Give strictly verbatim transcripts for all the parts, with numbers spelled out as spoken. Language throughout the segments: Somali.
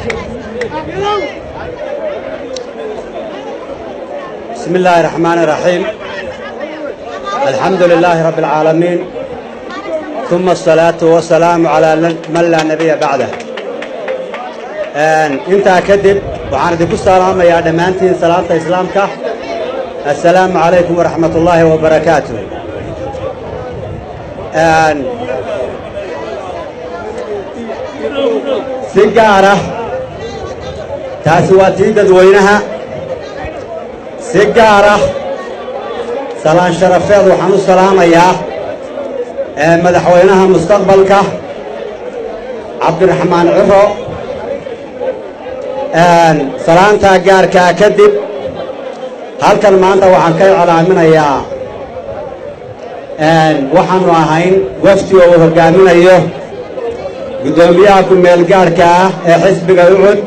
بسم الله الرحمن الرحيم. الحمد لله رب العالمين، ثم الصلاة والسلام على من لا نبي بعده. انت كذب وعندك السلام يا دمانتين صلاة إسلامك. السلام عليكم ورحمة الله وبركاته. سيجارة تاسواتي ددوينها سيجارة سلام شرفيض وحنو السلام يا مدحوينها مستقبلك عبد الرحمن عفو سلام تاجارك كذب هالكلمة أنت وحن كي على من يا وحن واهين وفتي وهرجامين أيه قدومياكم ملقارك حسب قاعد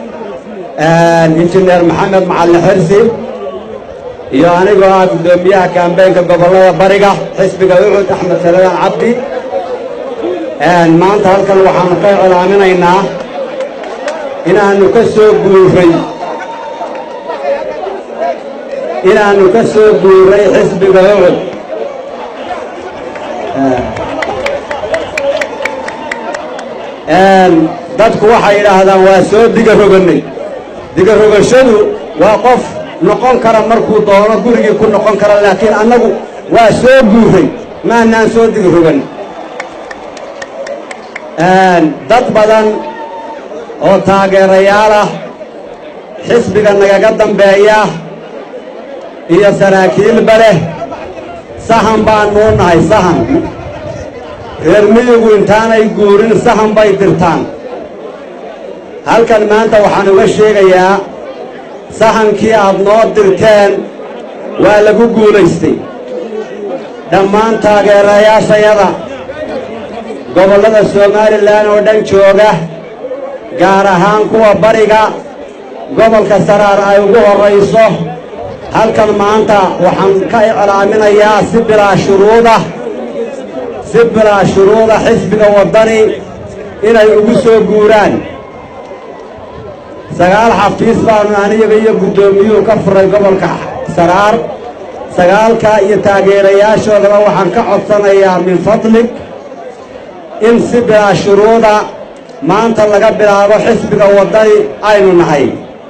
إنجنير محمد معلم حرسي يعني قاعد قدومياه كان بينك قبلنا برقة حسب قاعد أحمد سليمان عبدي ما أنت هالكلمة وحن كي على من إنا إنا نكسر بوري إنا نكسر بوري حسب قاعد dadku waxay yiraahdaan waa soo diga roganay diga rogashadu waa qof noqon kara markuu doono gurigii ku noqon kara laakiin annagu waa soo guuray maanaan soo diga rogan dad badan oo taageerayaal ah xisbiga nagaga dambeeya iyo saraakiilba leh sahan baan noo nahay sahan reer miyigu intaanay guurin sahan bay dirtaan halkan maanta waxaan uga sheegayaa sahankii aad noo dirteen waa lagu guulaystay dhammaan taageerayaashayada gobollada Soomaaliland oo dhan jooga gaar ahaan kuwa bariga gobolka Saraar ay ugu horeyso halkan maanta waxaan ka iclaaminayaa si bilaa shuruuda سبلا شروط حزب الوطني إلى يقصوا جوران سجال حفيظ باناني بيجي قدوميو كفر قبل كسرار سجال كا يتاجر يا شو ذا وحنك عطنا يا من فضلك إن سبلا شروط ما أنت لقى بلا حزب الوطني أين نهاي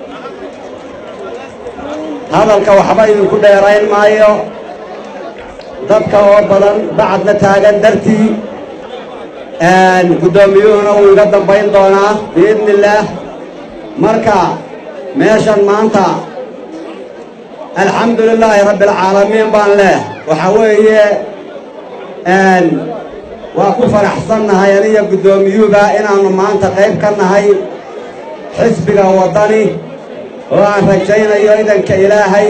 هذا الكوحبين كل يرين مايو dadka oo badan bacadna taagan dartii aan gudoomiyuhuna uu iga dambayn doonaa biidnillaah marka meeshan maanta alxamdulilaahi rabbil caalamiin baan leh waxa weeye aan waa ku faraxsannahay aniga gudoomiyuga inaanu maanta qayb ka nahay xisbiga wadani oo aan rajaynayo idanka ilaahay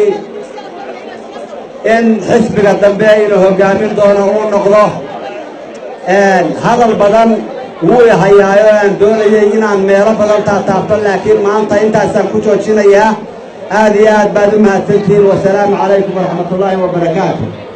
إن حسبك الدنبئين هجامين دون ونقضه إن هذا البدن هو هيا دون يجينا عن ميرا بدن تعطل لكن ما أنت أنت سامكوشوا تشينيا هذه بعد ما تنتهي والسلام عليكم ورحمة الله وبركاته.